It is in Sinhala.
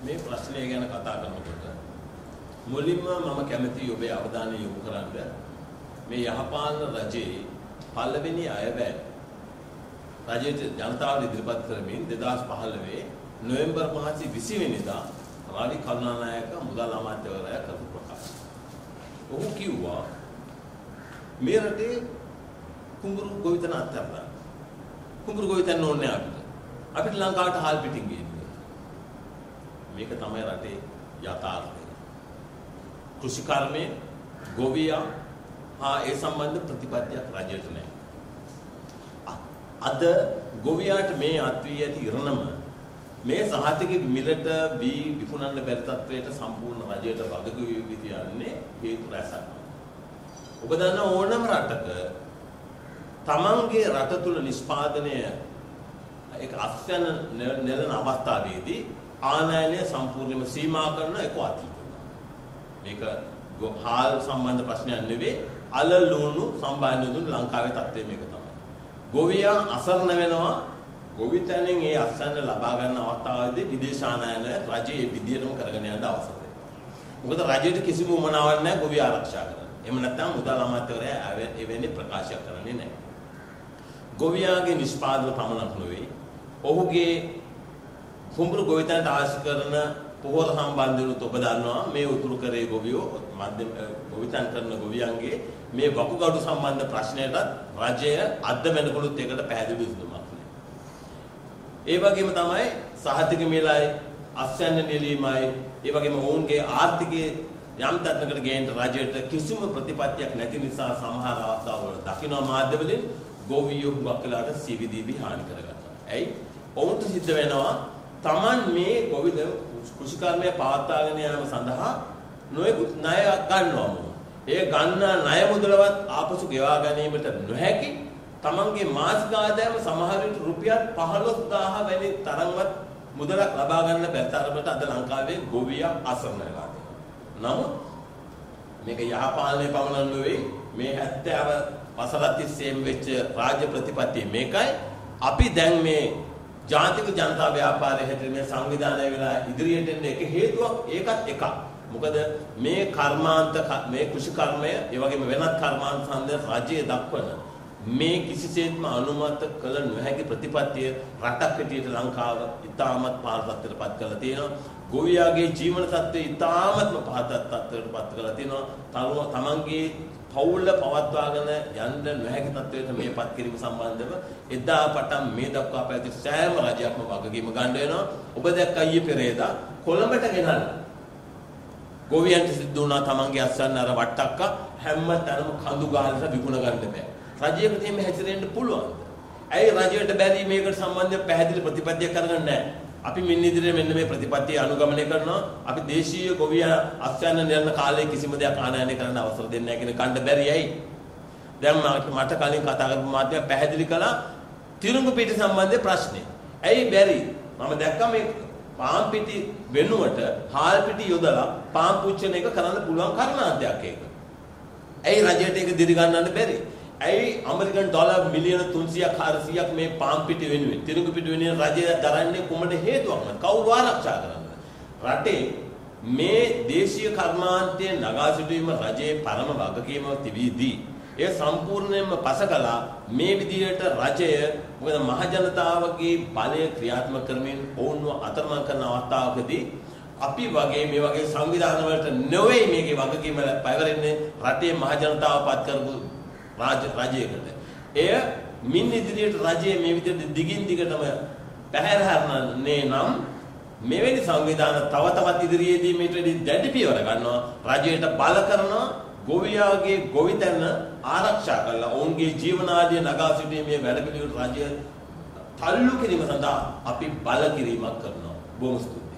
මේ ප්‍රශ්නය ගැන කතා කරනකොට මුලින්ම මම කැමතියි ඔබේ අවධානය යොමු කරන්න මේ යහපාලන රජයේ පළවෙනි අයවැය රජයේ ජනතාවට ඉදිරිපත් කරමින් 2015 නොවැම්බර් මාසයේ 20 වෙනිදා රාවි කරුණානායක මුදල් අමාත්‍යවරයා කරපු ප්‍රකාශය. ඔහු කිව්වා මේ රටේ කුඹුරු ගොවිතැන අත්හැරලා කුඹුරු ගොවිතැන ඕනේ අපිට ලංකාවට හාල් පිටින් ගේන්න. මේක තමයි රටේ යථාර්ථය. කෘෂිකර්මයේ ගොවියා ඒ සම්බන්ධ ප්‍රතිපත්තියක් රජයට නැහැ. අද ගොවියාට මේ අත්වී ඇති ඉරණම මේ සහතික මිලට විකුණන්න බැරි තත්වයට සම්පූර්ණ රජයට වගකිව යුතු යන්නේ හේතු රැසක්. ඔබ දන්න ඕනම රටක තමන්ගේ රට තුල නිෂ්පාදනය ඒක අස්යන නෙලන අවස්ථාවේදී ආනයනය සම්පූර්ණයෙන්ම සීමා කරන එක අතීතය. මේක හාල් සම්බන්ධ ප්‍රශ්නයක් නෙවෙයි අල ලුණු සම්බන්ධ දුන් ලංකාවේ තත්ත්වය මේක තමයි. ගොවියා අසරණ වෙනවා ගොවිතැනෙන් ඒ අස්යන්න ලබා ගන්න අවස්ථාවේදී විදේශ ආනයන රජයේ විදියටම කරගෙන යන්න අවසර දෙනවා. මොකද රජයට කිසිම උමනාවක් නැහැ ගොවියා ආරක්ෂා කරන්න. එහෙම නැත්නම් මුදල් අමාත්‍යවරයා එවැනි ප්‍රකාශයක් කරන්නේ නැහැ. ගොවියාගේ නිෂ්පාදන පමණක් නෙවෙයි ඔහුගේ කුඹුරු ගොවිතැනට අවශ්‍ය කරන පොහොර සම්බන්ධව ඔබ දන්නවා මේ උතුරු කරේ ගොවියෝ මධ්‍යම ගොවිතැන් කරන ගොවියන්ගේ මේ වකුගඩු සම්බන්ධ ප්‍රශ්නයට රජය අද්ද වෙනකොලුත් ඒකට පැහැදිලි විසඳුමක් නෑ. ඒ වගේම තමයි සහතික මිලයි අස්යන්න නිලීමයි ඒ වගේම ඔවුන්ගේ ආර්ථිකයේ යම් තත්නකට ගේන්න රජයට කිසිම ප්‍රතිපත්තියක් නැති නිසා සමහර අවස්ථාවල දකින්න මාධ්‍යවලින් ගොවියෝ හුඟක් වෙලාට CVDB හානි කරගන්නවා. ඇයි? ඔවුන්ට සිද්ධ වෙනවා Taman මේ ගොවිද කෘෂිකර්මය පවත්වාගෙන යාම සඳහා නොයෙකුත් ණය ගන්නවා. ඒ ගන්න ණය මුදලවත් ආපසු ගෙවා ගැනීමට නොහැකි Tamanගේ මාසික ආදායම සමහර විට රුපියල් 15000 වැනි තරම්වත් මුදලක් ලබා ගන්න බැරි තරමට අද ලංකාවේ ගොවියා අසරණ වෙලා තියෙනවා. නමුත් මේක යහපාලනයේ පමණක් නෙවෙයි මේ 70 වසර තිස්සේම වෙච්ච රාජ්‍ය ප්‍රතිපත්තිය මේකයි. අපි දැන් මේ ජාතික ජනතා ව්‍යාපාරයේ හැටියට මේ සංවිධානය වෙලා ඉදිරියට එන්න එක හේතුවක් ඒකත් එකක්. මොකද මේ කර්මාන්ත මේ කෘෂි කර්මය ඒ වගේම වෙනත් කර්මාන්ත සම්බන්ධ රාජ්‍යයේ දක්වන මේ කිසිසේත්ම අනුමත කළ නොහැකි ප්‍රතිපත්තිය රටක් හැටියට ලංකාව ඉතාමත් පහළ තත්ත්වයටපත් කරලා තියෙනවා. ගොවියාගේ ජීවන තත්ත්වය ඉතාමත්ම පහත් තත්ත්වයටපත් කරලා තියෙනවා. තමන්ගේ පවුල පවත්වාගෙන යන්න නොහැකි තත්ත්වයට මේපත් කිරීම සම්බන්ධව එදා පටන් මේ දක්වා පැවති සෑම රජයක්ම වගකීම ගන්න වෙනවා. ඔබ දැක්ක ඊයේ පෙරේදා කොළඹට ගෙනල්ලා ගොවියන්ට සිද්ධ වුණා තමන්ගේ අස්සන්න අර වට්ටක්ක හැම තැනම කඳු ගාලා විකුණ ගන්න බෑ. රජයකට එහෙම හැසිරෙන්න පුළුවන්ද? ඇයි රජයට බැරි මේකට සම්බන්ධව පැහැදිලි ප්‍රතිපත්තියක් කරගන්නේ නැහැ? අපි මින් ඉදිරියේ මෙන්න මේ ප්‍රතිපත්තිය අනුගමනය කරනවා. අපි දේශීය ගොවියා අස්යන්න නිරන කාලේ කිසිම දෙයක් ආනයනය කරන්න අවසර දෙන්නේ නැහැ කියන කණ්ඩ බැරි ඇයි? දැන් මට කලින් කතා කරපු මාත්‍ය පැහැදිලි කළා තිරුඟු පිටි සම්බන්ධ ප්‍රශ්නේ. ඇයි බැරි? මම දැක්කා මේ පාන් පිටි වෙනුවට හාල් පිටි යොදලා පාන් පුච්චන එක කරන්න පුළුවන් කර්මාන්තයක් ඒක. ඇයි රජයට ඒක දිරි ගන්නන්න බැරි? ඇයි ඇමරිකන් ඩොලර් මිලියන 300ක් 400ක් මේ පාන් පිටි වෙනුවෙන් තිරුඟු පිටි වෙනුවෙන් රජය දරන්නේ කුමන හේතුවක්ද? කවුරු ආරක්ෂා කරන්නද? රටේ මේ දේශීය කර්මාන්තයේ නගා සිටුවීම රජයේ පරම වගකීම තිබීදී ඒ සම්පූර්ණයෙන්ම පසකලා මේ විදිහට රජය මොකද මහ ජනතාවගේ බලය ක්‍රියාත්මක කරමින් ඔවුන්ව අතරමං කරන අවස්ථාවකදී අපි වගේ මේ වගේ සංවිධාන වලට නොවේ මේකේ වගකීම පැවරෙන්නේ රටේ මහ ජනතාව පත් කරපු රජයකට. එය මින් ඉදිරියට රජයේ මේ විදිහට දිගින් දිගටම පැහැරහරන්නේ නම් මෙවැනි සංවිධාන තව තවත් ඉදිරියේදී මේට දැඩි පියවර ගන්නවා. රජයට බල කරනවා ගොවියාගේ ගොවිතැන ආරක්ෂා කරලා ඔවුන්ගේ ජීවනාදී නගා සිටීමේ වැඩපිළිවෙල රජය තල්ලු කිරීම සඳහා අපි බල කිරීමක් කරනවා. බොහොම ස්තුතියි.